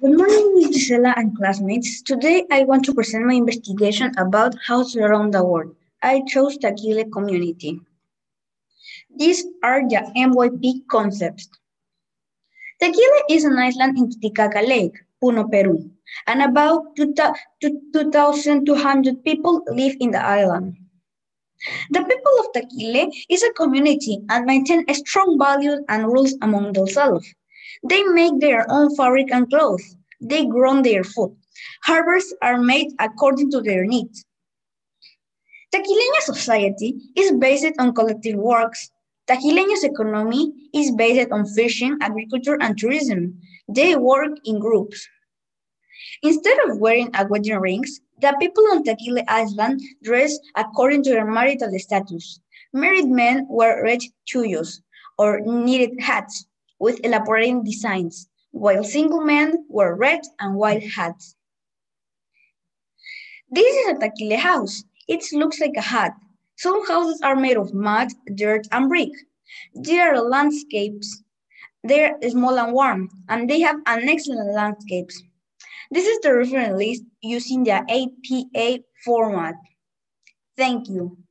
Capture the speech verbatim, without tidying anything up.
Good morning, Miss Gisela and classmates. Today I want to present my investigation about houses around the world. I chose Taquile community. These are the M Y P concepts. Taquile is an island in Titicaca Lake, Puno, Peru, and about two thousand two hundred people live in the island. The people of Taquile is a community and maintain strong values and rules among themselves. They make their own fabric and clothes. They grow their food. Harvests are made according to their needs. Taquileña society is based on collective works. Taquileña's economy is based on fishing, agriculture, and tourism. They work in groups. Instead of wearing a wedding rings, the people on Taquile Island dress according to their marital status. Married men wear red chuyos, or knitted hats, with elaborate designs, while single men wear red and white hats. This is a Taquile house. It looks like a hut. Some houses are made of mud, dirt, and brick. There are landscapes. They are small and warm, and they have an excellent landscapes. This is the reference list using the A P A format. Thank you.